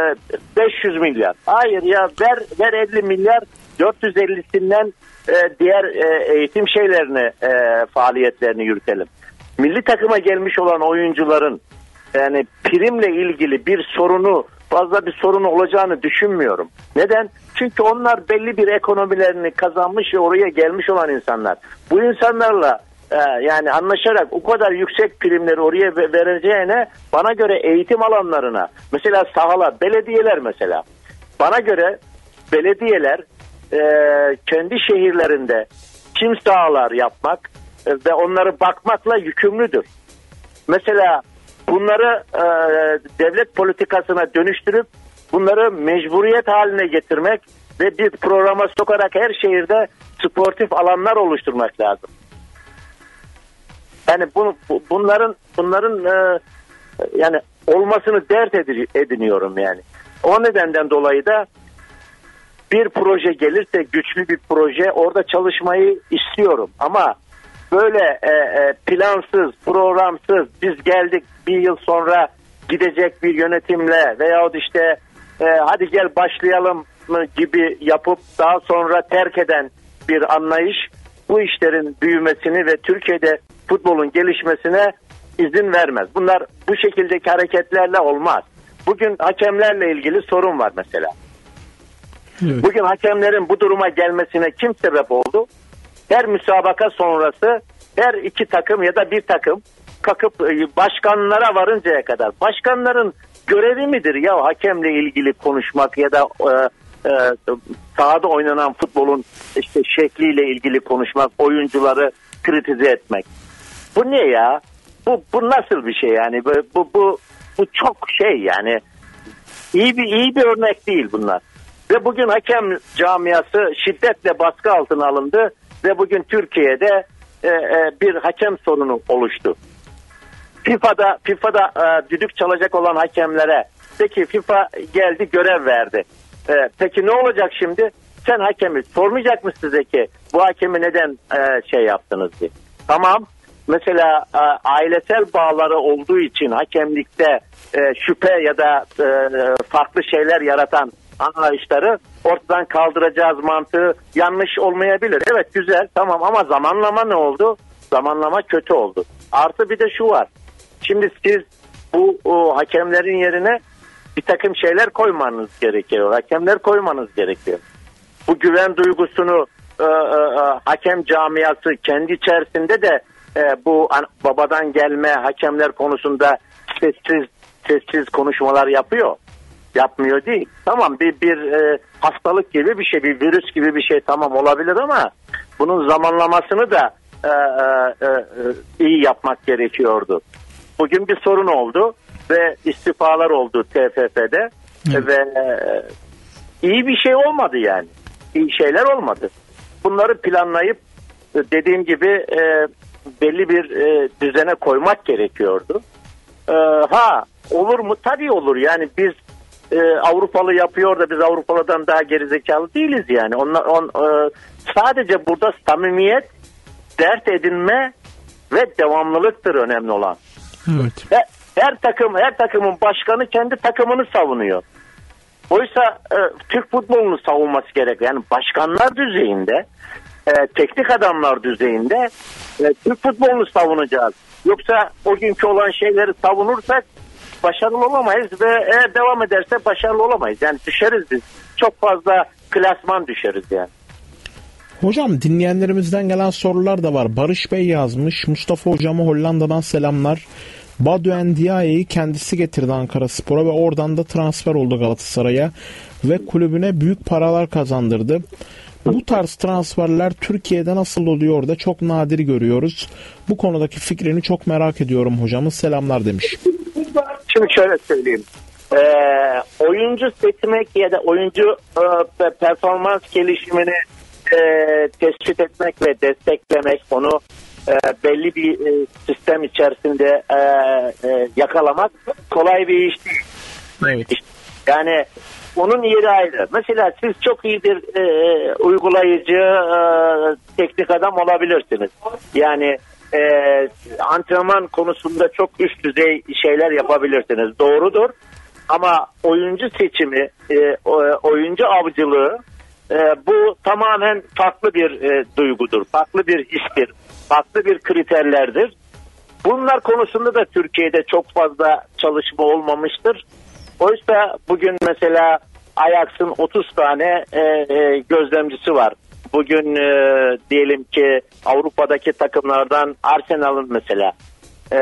beş yüz milyar. Hayır ya, ver ver elli milyar, dört yüz ellisinden e, diğer e, eğitim şeylerini e, faaliyetlerini yürütelim. Milli takıma gelmiş olan oyuncuların yani primle ilgili bir sorunu, fazla bir sorunu olacağını düşünmüyorum. Neden? Çünkü onlar belli bir ekonomilerini kazanmış ve oraya gelmiş olan insanlar. Bu insanlarla Ee, yani anlaşarak o kadar yüksek primleri oraya vereceğine bana göre eğitim alanlarına, mesela sahalar, belediyeler mesela, bana göre belediyeler e, kendi şehirlerinde çim sahalar yapmak e, ve onları bakmakla yükümlüdür. Mesela bunları e, devlet politikasına dönüştürüp bunları mecburiyet haline getirmek ve bir programa sokarak her şehirde sportif alanlar oluşturmak lazım. Yani bunu, bunların bunların e, yani olmasını dert ediniyorum yani. O nedenden dolayı da bir proje gelirse, güçlü bir proje, orada çalışmayı istiyorum. Ama böyle e, e, plansız, programsız, biz geldik bir yıl sonra gidecek bir yönetimle veyahut işte e, hadi gel başlayalım gibi yapıp daha sonra terk eden bir anlayış bu işlerin büyümesini ve Türkiye'de futbolun gelişmesine izin vermez. Bunlar bu şekildeki hareketlerle olmaz. Bugün hakemlerle ilgili sorun var mesela. Evet. Bugün hakemlerin bu duruma gelmesine kim sebep oldu? Her müsabaka sonrası her iki takım ya da bir takım kalkıp başkanlara varıncaya kadar. Başkanların görevi midir ya hakemle ilgili konuşmak ya da e, e, sahada oynanan futbolun işte şekliyle ilgili konuşmak, oyuncuları kritize etmek? Bu ne ya? Bu bu nasıl bir şey yani? Bu bu bu, bu çok şey yani. İyi bir iyi bir örnek değil bunlar. Ve bugün hakem camiası şiddetle baskı altına alındı ve bugün Türkiye'de e, e, bir hakem sorunu oluştu. FIFA'da FIFA'da e, düdük çalacak olan hakemlere peki FIFA geldi görev verdi. E, peki ne olacak şimdi? Sen hakemi sormayacak mısın size ki bu hakemi neden e, şey yaptınız diye. Tamam. Mesela e, ailesel bağları olduğu için hakemlikte e, şüphe ya da e, farklı şeyler yaratan anlayışları ortadan kaldıracağız mantığı yanlış olmayabilir. Evet güzel tamam ama zamanlama ne oldu? Zamanlama kötü oldu. Artı bir de şu var. Şimdi siz bu o, hakemlerin yerine bir takım şeyler koymanız gerekiyor. Hakemler koymanız gerekiyor. Bu güven duygusunu e, e, hakem camiası kendi içerisinde de e, bu an, babadan gelme hakemler konusunda sessiz sessiz konuşmalar yapıyor. Yapmıyor değil. Tamam bir bir e, hastalık gibi bir şey, bir virüs gibi bir şey tamam olabilir ama bunun zamanlamasını da e, e, e, iyi yapmak gerekiyordu. Bugün bir sorun oldu ve istifalar oldu T F F'de evet. Ve e, iyi bir şey olmadı yani. İyi şeyler olmadı. Bunları planlayıp dediğim gibi e, belli bir e, düzene koymak gerekiyordu. E, ha olur mu? Tabii olur. Yani biz e, Avrupalı yapıyor da biz Avrupalı'dan daha gerizekalı değiliz yani. Onlar, on, e, sadece burada samimiyet, dert edinme ve devamlılıktır önemli olan. Evet. Ve her takım, her takımın başkanı kendi takımını savunuyor. Oysa e, Türk futbolunu savunması gerek. Yani başkanlar düzeyinde, e, teknik adamlar düzeyinde e, Türk futbolunu savunacağız. Yoksa o günkü olan şeyleri savunursak başarılı olamayız ve eğer devam ederse başarılı olamayız. Yani düşeriz biz. Çok fazla klasman düşeriz yani. Hocam dinleyenlerimizden gelen sorular da var. Barış Bey yazmış. Mustafa hocama Hollanda'dan selamlar. Badu Ndiaye'yi kendisi getirdi Ankaraspor'a ve oradan da transfer oldu Galatasaray'a ve kulübüne büyük paralar kazandırdı. Bu tarz transferler Türkiye'de nasıl oluyor da çok nadir görüyoruz. Bu konudaki fikrini çok merak ediyorum hocamın. Selamlar demiş. Şimdi şöyle söyleyeyim. Ee, oyuncu seçmek ya da oyuncu e, performans gelişimini e, tespit etmek ve desteklemek, onu e, belli bir e, sistem içerisinde e, e, yakalamak kolay bir iş değil. Evet. Yani onun yeri ayrı. Mesela siz çok iyi bir e, uygulayıcı e, teknik adam olabilirsiniz. Yani e, antrenman konusunda çok üst düzey şeyler yapabilirsiniz. Doğrudur. Ama oyuncu seçimi, e, oyuncu avcılığı e, bu tamamen farklı bir e, duygudur. Farklı bir histir. Farklı bir kriterlerdir. Bunlar konusunda da Türkiye'de çok fazla çalışma olmamıştır. Oysa bugün mesela Ajax'ın otuz tane e, e, gözlemcisi var. Bugün e, diyelim ki Avrupa'daki takımlardan Arsenal'ın mesela e,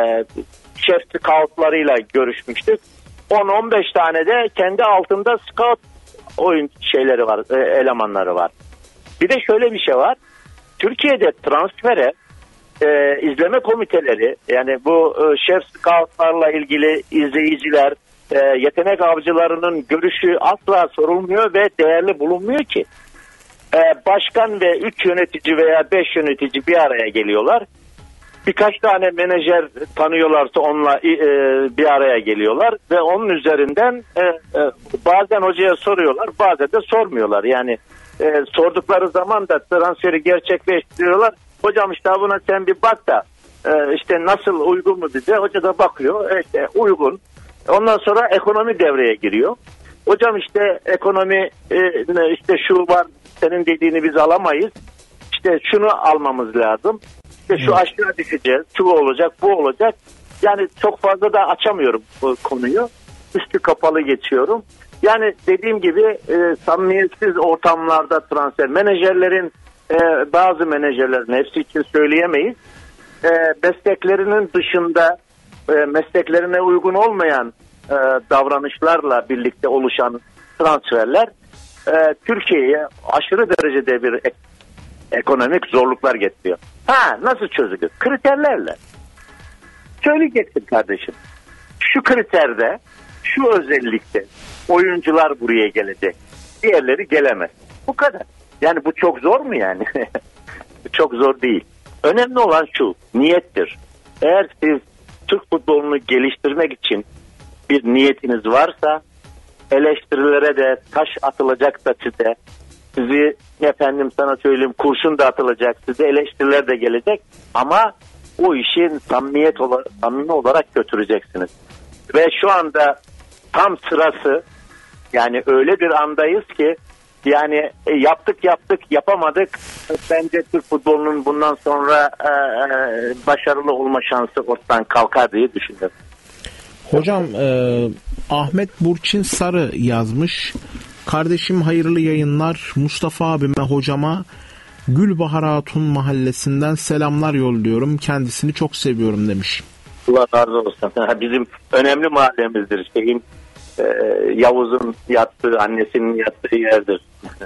şef scoutlarıyla görüşmüştük. on on beş tane de kendi altında scout oyun şeyleri var, e, elemanları var. Bir de şöyle bir şey var. Türkiye'de transfere e, izleme komiteleri, yani bu e, şef scoutlarla ilgili izleyiciler, e, yetenek avcılarının görüşü asla sorulmuyor ve değerli bulunmuyor ki. E, başkan ve üç yönetici veya beş yönetici bir araya geliyorlar. Birkaç tane menajer tanıyorlarsa onunla e, bir araya geliyorlar ve onun üzerinden e, e, bazen hocaya soruyorlar, bazen de sormuyorlar. Yani e, sordukları zaman da transferi gerçekleştiriyorlar. Hocam işte buna sen bir bak da e, işte nasıl, uygun mu bize? Hoca da bakıyor, e, işte uygun. Ondan sonra ekonomi devreye giriyor. Hocam işte ekonomi e, işte şu var, senin dediğini biz alamayız. İşte şunu almamız lazım. İşte şu aşağı düşeceğiz, şu olacak, bu olacak. Yani çok fazla da açamıyorum bu konuyu. Üstü kapalı geçiyorum. Yani dediğim gibi e, samimiyetsiz ortamlarda transfer. Menajerlerin, e, bazı menajerlerin, hepsi için söyleyemeyiz. E, mesleklerinin dışında, e, mesleklerine uygun olmayan e, davranışlarla birlikte oluşan transferler e, Türkiye'ye aşırı derecede bir ek, ekonomik zorluklar getiriyor. Ha, nasıl çözülür? Kriterlerle. Söyleyeceksin kardeşim. Şu kriterde, şu özellikte oyuncular buraya gelecek. Diğerleri gelemez. Bu kadar. Yani bu çok zor mu yani? Çok zor değil. Önemli olan şu, niyettir. Eğer siz Türk futbolunu geliştirmek için bir niyetiniz varsa, eleştirilere de taş atılacak da size, sizi efendim sana söyleyeyim kurşun da atılacak, size eleştiriler de gelecek ama o işin samimiyet olarak, samimi olarak götüreceksiniz. Ve şu anda tam sırası, yani öyle bir andayız ki yani e, yaptık yaptık yapamadık. Bence Türk futbolunun bundan sonra e, e, başarılı olma şansı ortadan kalkar diye düşünüyorum. Hocam e, Ahmet Burçin Sarı yazmış. Kardeşim hayırlı yayınlar. Mustafa abime, hocama Gülbahar Hatun mahallesinden selamlar yolluyorum. Kendisini çok seviyorum demiş. Allah razı olsun. Bizim önemli mahallemizdir. Şeyin, e, Yavuz'un yattığı, annesinin yattığı yerdir.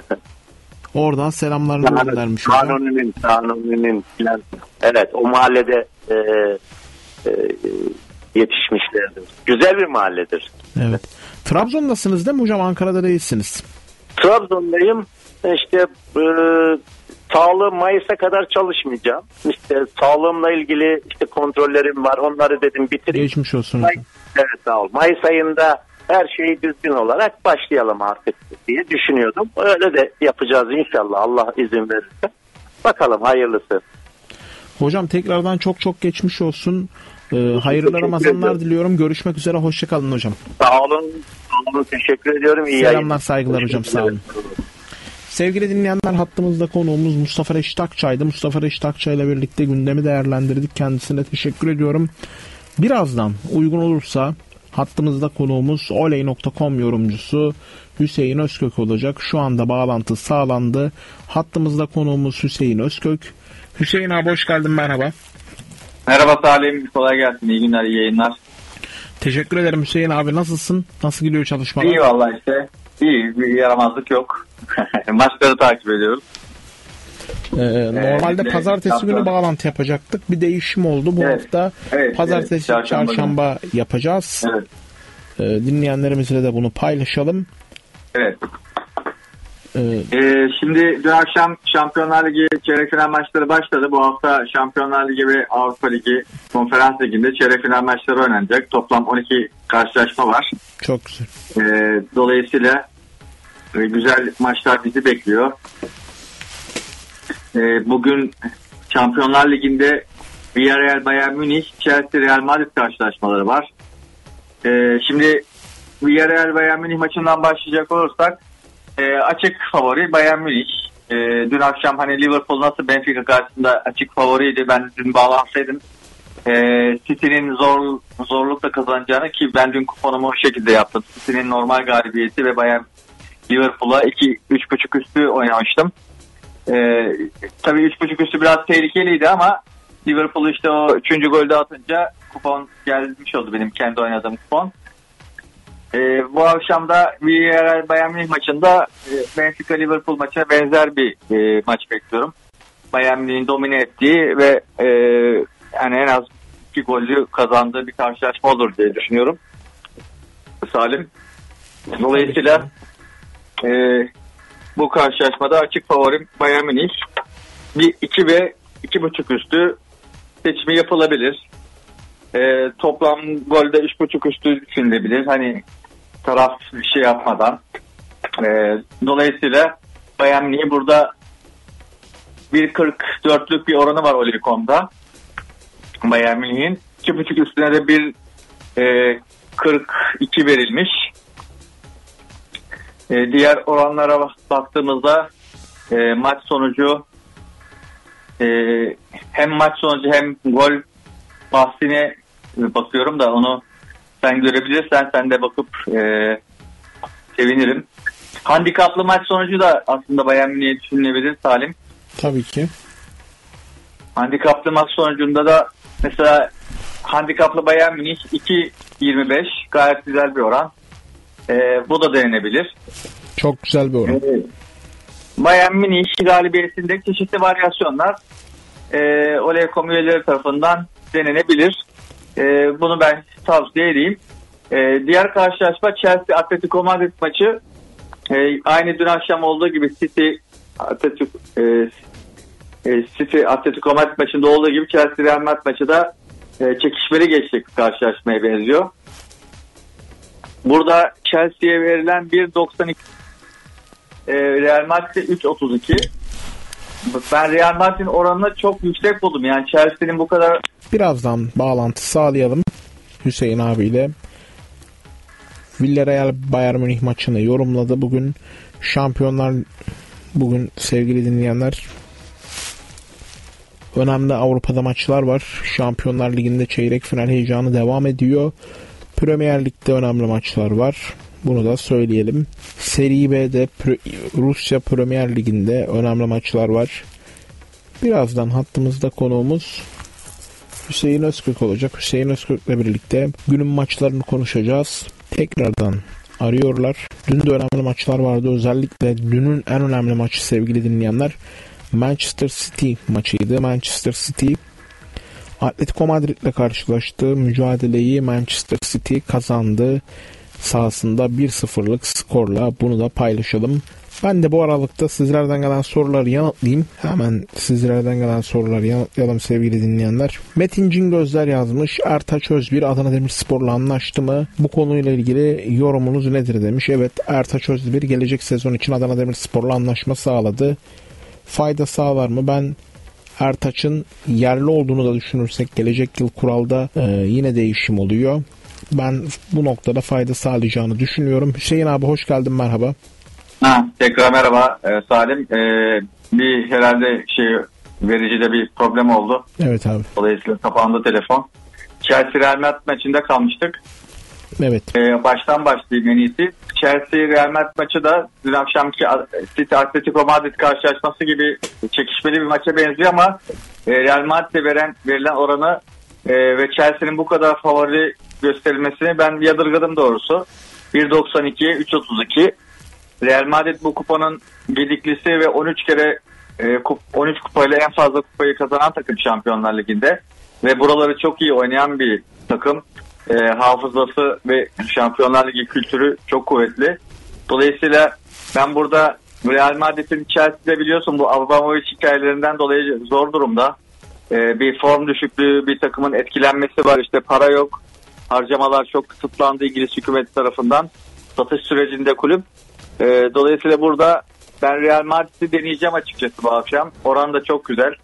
Oradan selamlarını göndermiş hocam. Kanuni'nin, Kanuni'nin falan. Evet, o mahallede e, e, yetişmişlerdir. Güzel bir mahalledir. Evet. Trabzon'dasınız değil mi hocam? Ankara'da değilsiniz. Trabzon'dayım. İşte e, sağlığım Mayıs'a kadar çalışmayacağım. İşte sağlığımla ilgili işte kontrollerim var. Onları dedim bitireyim. Geçmiş olsun May- hocam. Evet, sağ ol. Mayıs ayında her şeyi düzgün olarak başlayalım artık diye düşünüyordum. Öyle de yapacağız inşallah, Allah izin verirse. Bakalım, hayırlısı. Hocam tekrardan çok çok geçmiş olsun. Ee, hayırlı Ramazanlar diliyorum. Görüşmek üzere. Hoşçakalın hocam. Sağ olun. Sağ olun. Teşekkür ediyorum. İyi Selamlar, yayınlar. saygılar hocam. Sağ olun. Sevgili dinleyenler, hattımızda konuğumuz Mustafa Reşit Akçay'dı. Mustafa Reşit Akçay ile birlikte gündemi değerlendirdik. Kendisine teşekkür ediyorum. Birazdan uygun olursa hattımızda konuğumuz oley nokta com yorumcusu Hüseyin Özkök olacak. Şu anda bağlantı sağlandı. Hattımızda konuğumuz Hüseyin Özkök. Hüseyin abi hoş geldin, merhaba. Merhaba Salim, kolay gelsin, iyi günler, iyi yayınlar. Teşekkür ederim Hüseyin abi, nasılsın? Nasıl gidiyor çalışmalar? İyi vallahi işte, iyi, bir yaramazlık yok. Maçları takip ediyoruz. Ee, normalde evet, pazartesi evet, günü bağlantı yapacaktık. Bir değişim oldu. Bu evet, hafta evet, pazartesi, evet, çarşamba, çarşamba yapacağız. Evet. Ee, dinleyenlerimizle de bunu paylaşalım. Evet. Ee, Ee, şimdi dün akşam Şampiyonlar Ligi çeyrek final maçları başladı. Bu hafta Şampiyonlar Ligi ve Avrupa Ligi Konferans Ligi'nde çeyrek final maçları oynanacak. Toplam on iki karşılaşma var. çok güzel. Ee, dolayısıyla e, güzel maçlar bizi bekliyor. Ee, bugün Şampiyonlar Ligi'nde Villarreal Bayern Münih, Chelsea Real Madrid karşılaşmaları var. Ee, şimdi Villarreal Bayern Münih maçından başlayacak olursak e, açık favori Bayern Münih. E, dün akşam hani Liverpool nasıl Benfica karşısında açık favoriydi, ben dün bağlansaydım e, City'nin zor, zorlukla kazanacağını, ki ben dün kuponumu o şekilde yaptım. City'nin normal galibiyeti ve Bayern Liverpool'a iki üç buçuk üstü oynamıştım. E, tabii üç buçuk üstü biraz tehlikeliydi ama Liverpool işte o üçüncü golde atınca kupon gelmiş oldu, benim kendi oynadığım kupon. Ee, bu akşam da Villarreal Bayern Münih maçında e, Benfica Liverpool maçına benzer bir e, maç bekliyorum. Bayern Münih'in domine ettiği ve e, yani en az iki gollü kazandığı bir karşılaşma olur diye düşünüyorum. Salim. Dolayısıyla e, bu karşılaşmada açık favorim Bayern Münih. Bir iki ve iki buçuk üstü seçimi yapılabilir. E, toplam golde üç buçuk üstü düşünülebilir. Hani taraf bir şey yapmadan. E, dolayısıyla Bayern Münih'in burada bir kırk dörtlük bir oranı var oley nokta com'da. Bayern Münih'in iki buçuk üstüne de bir e, kırk iki verilmiş. E, diğer oranlara baktığımızda e, maç sonucu e, hem maç sonucu hem gol bahsine bakıyorum da onu sen görebilirsen sen de bakıp e, sevinirim. Handikaplı maç sonucu da aslında Bayern Münih'e düşünülebilir Salim. Tabii ki. Handikaplı maç sonucunda da mesela handikaplı Bayern Münih iki yirmi beş gayet güzel bir oran. E, bu da denenebilir. Çok güzel bir oran. E, Bayern Münih galibiyetinde çeşitli varyasyonlar e, oley nokta com üyeleri tarafından denenebilir. E, bunu ben tavsiye edeyim. E, diğer karşılaşma Chelsea Atletico Madrid maçı. E, aynı dün akşam olduğu gibi City Atletico, e, e, City Atletico Madrid maçında olduğu gibi Chelsea Real Madrid maçı da e, çekişmeli geçecek bir karşılaşmaya benziyor. Burada Chelsea'ye verilen bir doksan iki, e, Real Madrid'de üç otuz iki. Ben Real Madrid'in oranını çok yüksek buldum. Yani Chelsea'nin bu kadar... Birazdan bağlantı sağlayalım Hüseyin abiyle. Villarreal Bayern Münih maçını yorumladı. Bugün şampiyonlar, bugün sevgili dinleyenler, önemli Avrupa'da maçlar var. Şampiyonlar Ligi'nde çeyrek final heyecanı devam ediyor. Premier Lig'de önemli maçlar var. Bunu da söyleyelim. Serie B'de Rusya Premier Ligi'nde önemli maçlar var. Birazdan hattımızda konuğumuz Hüseyin Özkök olacak. Hüseyin Özkök'le birlikte günün maçlarını konuşacağız. Tekrardan arıyorlar. Dün de önemli maçlar vardı. Özellikle dünün en önemli maçı sevgili dinleyenler Manchester City maçıydı. Manchester City Atletico Madrid'le karşılaştı. Mücadeleyi Manchester City kazandı. Sahasında bir sıfırlık skorla, bunu da paylaşalım. Ben de bu aralıkta sizlerden gelen soruları yanıtlayayım. Hemen sizlerden gelen soruları yanıtlayalım sevgili dinleyenler. Metin Cingözler yazmış. Ertaç Özbir Adana Demirspor'la anlaştı mı? Bu konuyla ilgili yorumunuz nedir demiş. Evet, Ertaç Özbir gelecek sezon için Adana Demirspor'la anlaşma sağladı. Fayda sağlar mı? Ben Ertaç'ın yerli olduğunu da düşünürsek gelecek yıl kuralda e, yine değişim oluyor. Ben bu noktada fayda sağlayacağını düşünüyorum. Hüseyin abi hoş geldin, merhaba. Ha, tekrar merhaba ee, Salim. Ee, bir herhalde şey vericide bir problem oldu. Evet abi. Dolayısıyla kapandı telefon. Chelsea Real Madrid maçında kalmıştık. Evet. Ee, baştan başlayayım en iyisi. Chelsea Real Madrid maçı da dün akşamki City Atletico Madrid karşılaşması gibi çekişmeli bir maça benziyor ama e, Real Madrid'e veren verilen oranı e, ve Chelsea'nin bu kadar favori gösterilmesini ben yadırgadım doğrusu. bir doksan ikiye üç otuz iki. Real Madrid bu kupanın gediklisi ve on üç kere e, on üç kupayla en fazla kupayı kazanan takım Şampiyonlar Ligi'nde ve buraları çok iyi oynayan bir takım. E, hafızası ve Şampiyonlar Ligi kültürü çok kuvvetli. Dolayısıyla ben burada Real Madrid'in Chelsea'de biliyorsun bu Abramovich hikayelerinden dolayı zor durumda. E, bir form düşüklüğü, bir takımın etkilenmesi var. İşte para yok. Harcamalar çok kısıtlandı İngiliz hükümeti tarafından. Satış sürecinde kulüp. E, dolayısıyla burada ben Real Madrid'i deneyeceğim açıkçası bu akşam. Oran da çok güzel.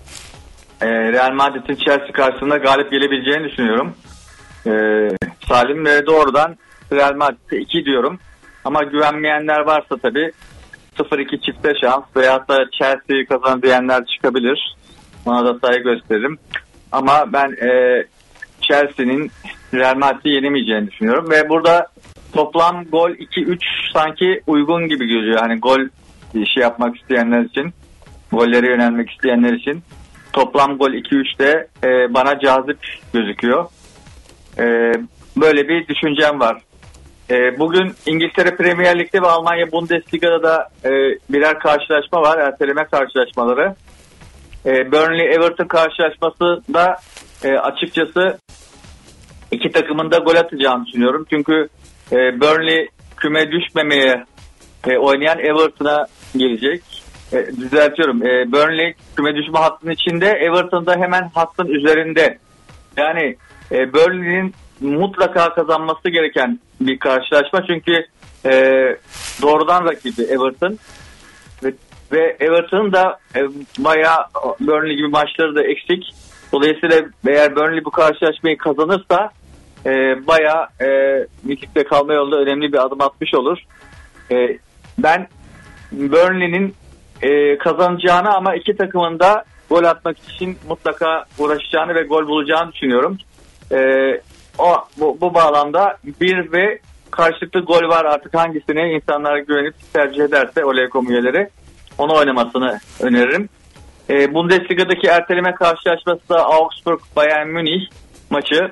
E, Real Madrid'in Chelsea karşısında galip gelebileceğini düşünüyorum. E, Salim ve doğrudan Real Madrid'e iki diyorum. Ama güvenmeyenler varsa tabii sıfır iki çifte şans veyahut da Chelsea'yi kazan diyenler çıkabilir. Ona da saygı gösteririm. Ama ben e, Chelsea'nin Real Madrid'i yenemeyeceğini düşünüyorum. Ve burada toplam gol iki üç sanki uygun gibi gözüküyor. Hani gol şey yapmak isteyenler için, gollere yönelmek isteyenler için. Toplam gol iki üç de e, bana cazip gözüküyor. E, böyle bir düşüncem var. E, bugün İngiltere Premier Lig'de ve Almanya Bundesliga'da da e, birer karşılaşma var. Erteleme karşılaşmaları. E, Burnley-Everton karşılaşması da e, açıkçası iki takımın da gol atacağını düşünüyorum. Çünkü e, Burnley küme düşmemeye e, oynayan Everton'a gelecek. E, düzeltiyorum. E, Burnley küme düşme hattının içinde, Everton da hemen hattın üzerinde. Yani e, Burnley'nin mutlaka kazanması gereken bir karşılaşma. Çünkü e, doğrudan rakibi Everton. Ve, ve Everton'ın da e, bayağı Burnley gibi maçları da eksik. Dolayısıyla eğer Burnley bu karşılaşmayı kazanırsa e, bayağı e, ligde kalma yolunda önemli bir adım atmış olur. E, ben Burnley'nin e, kazanacağını ama iki takımın da gol atmak için mutlaka uğraşacağını ve gol bulacağını düşünüyorum. E, o bu, bu bağlamda bir ve karşılıklı gol var, artık hangisine insanlara güvenip tercih ederse Oley.com üyeleri onu oynamasını öneririm. E, Bundesliga'daki erteleme karşılaşması da Augsburg Bayern Münih maçı.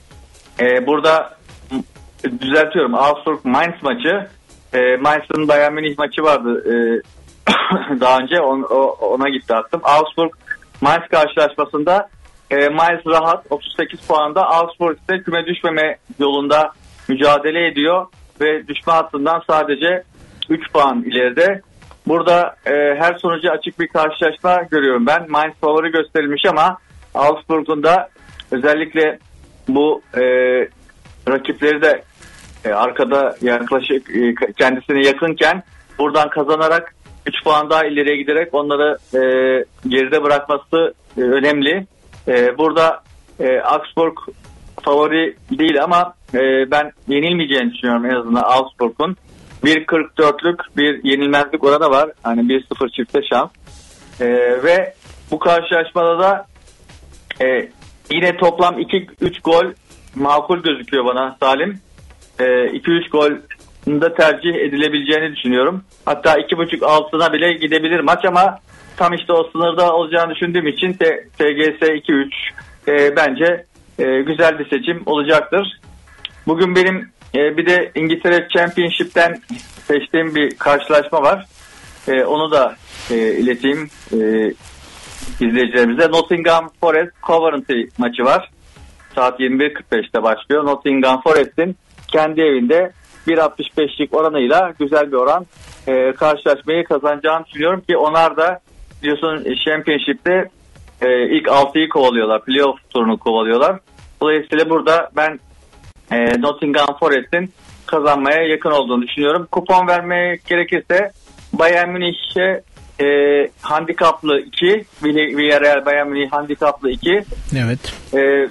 E, burada düzeltiyorum, Augsburg Mainz maçı. E, Mainz'ın Bayern Münih maçı vardı e, daha önce on, o, ona gitti attım. Augsburg Mainz karşılaşmasında e, Mainz rahat otuz sekiz puanda, Augsburg ise küme düşmeme yolunda mücadele ediyor ve düşme hattından sadece üç puan ileride. Burada e, her sonucu açık bir karşılaşma görüyorum ben. Mainz favori gösterilmiş ama Augsburg'un da özellikle bu e, rakipleri de e, arkada yaklaşık e, kendisine yakınken buradan kazanarak üç puan daha ileriye giderek onları e, geride bırakması e, önemli. E, burada e, Augsburg favori değil ama e, ben yenilmeyeceğini düşünüyorum en azından Augsburg'un. bir kırk dörtlük bir yenilmezlik oranı var. Hani bir sıfır çifte şans. E, ve bu karşılaşmada da e, yine toplam iki üç gol makul gözüküyor bana Salim. iki üç gol da tercih edilebileceğini düşünüyorum. Hatta iki buçuk altına bile gidebilir maç ama tam işte o sınırda olacağını düşündüğüm için T G S iki üç e, bence e, güzel bir seçim olacaktır. Bugün benim e, bir de İngiltere Championship'ten seçtiğim bir karşılaşma var. E, onu da e, ileteyim e, izleyicilerimize. Nottingham Forest Coventry maçı var. Saat yirmi bir kırk beşte başlıyor. Nottingham Forest'in kendi evinde bir altmış beşlik oranıyla güzel bir oran e, karşılaşmayı kazanacağını düşünüyorum ki onlar da biliyorsun Championship'te e, ilk altıyı kovalıyorlar. Playoff turunu kovalıyorlar. Dolayısıyla burada ben e, Nottingham Forest'in kazanmaya yakın olduğunu düşünüyorum. Kupon vermeye gerekirse Bayern Münih'e e, handikaplı iki, Villarreal Bayern Münih handikaplı iki. Evet. E,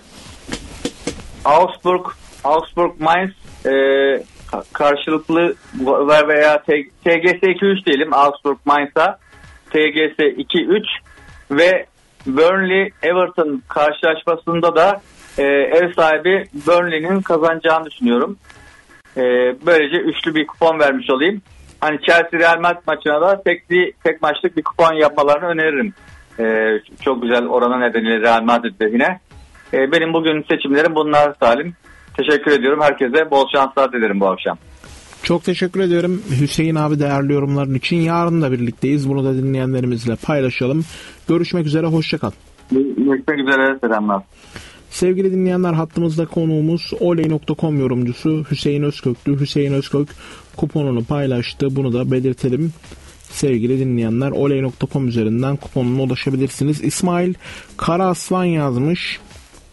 Augsburg Augsburg Mainz e, karşılıklı veya T G S iki üç diyelim Augsburg Mainz'a T G S iki üç ve Burnley Everton karşılaşmasında da e, ev sahibi Burnley'nin kazanacağını düşünüyorum. E, böylece üçlü bir kupon vermiş olayım. Hani Chelsea Real Madrid maçına da tek bir tek maçlık bir kupon yapmalarını öneririm. E, çok güzel orana nedeniyle Real Madrid lehine. E, benim bugün seçimlerim bunlar Salim. Teşekkür ediyorum. Herkese bol şanslar dilerim bu akşam. Çok teşekkür ediyorum Hüseyin abi değerli yorumların için. Yarın da birlikteyiz. Bunu da dinleyenlerimizle paylaşalım. Görüşmek üzere. Hoşça kal. Görüşmek üzere. Selamlar. Sevgili dinleyenler, hattımızda konuğumuz oley nokta com yorumcusu Hüseyin Özkök'tü. Hüseyin Özkök kuponunu paylaştı. Bunu da belirtelim. Sevgili dinleyenler, oley nokta com üzerinden kuponuna ulaşabilirsiniz. İsmail Karaaslan yazmış.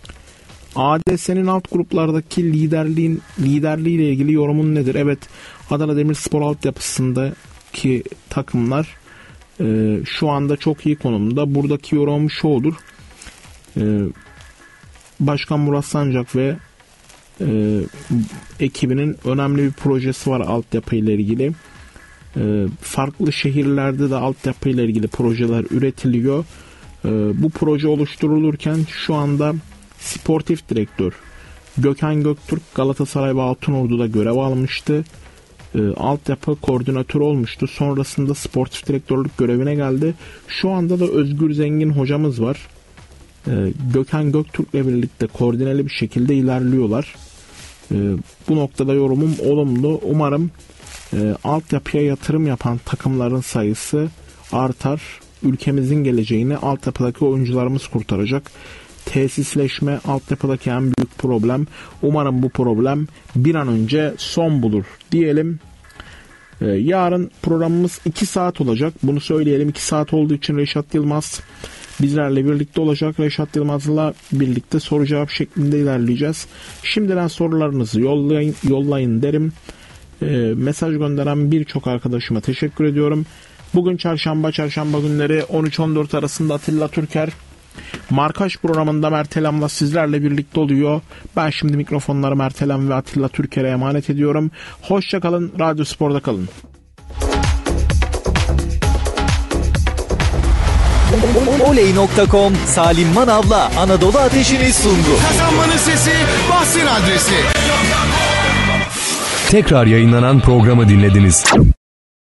A D S'nin alt gruplardaki liderliğin liderliğiyle ilgili yorumun nedir? Evet, Adana Demirspor altyapısındaki takımlar e, şu anda çok iyi konumda. Buradaki yorum şu olur. E, Başkan Murat Sancak ve e, ekibinin önemli bir projesi var altyapı ile ilgili. E, farklı şehirlerde de altyapı ile ilgili projeler üretiliyor. E, bu proje oluşturulurken şu anda sportif direktör Gökhan Göktürk Galatasaray ve Altınordu'da görev almıştı. E, altyapı koordinatörü olmuştu. Sonrasında sportif direktörlük görevine geldi. Şu anda da Özgür Zengin hocamız var. E, Gökhan Göktürk'le birlikte koordineli bir şekilde ilerliyorlar. E, bu noktada yorumum olumlu. Umarım e, altyapıya yatırım yapan takımların sayısı artar. Ülkemizin geleceğini altyapıdaki oyuncularımız kurtaracak. Tesisleşme altyapıdaki en büyük problem. Umarım bu problem bir an önce son bulur diyelim. Ee, yarın programımız iki saat olacak. Bunu söyleyelim. iki saat olduğu için Reşat Yılmaz bizlerle birlikte olacak. Reşat Yılmaz'la birlikte soru cevap şeklinde ilerleyeceğiz. Şimdiden sorularınızı yollayın, yollayın derim. Ee, mesaj gönderen birçok arkadaşıma teşekkür ediyorum. Bugün çarşamba, çarşamba günleri on üç on dört arasında Atilla Türker Markaj programında Mert Elam'la sizlerle birlikte oluyor. Ben şimdi mikrofonları Mert Elam ve Atilla Türker'e emanet ediyorum. Hoşça kalın, Radyo Spor'da kalın. oley nokta com Salim Manav'la Anadolu Ateşi'ni sundu. Kazanmanın sesi, Bahsin adresi. Tekrar yayınlanan programı dinlediniz.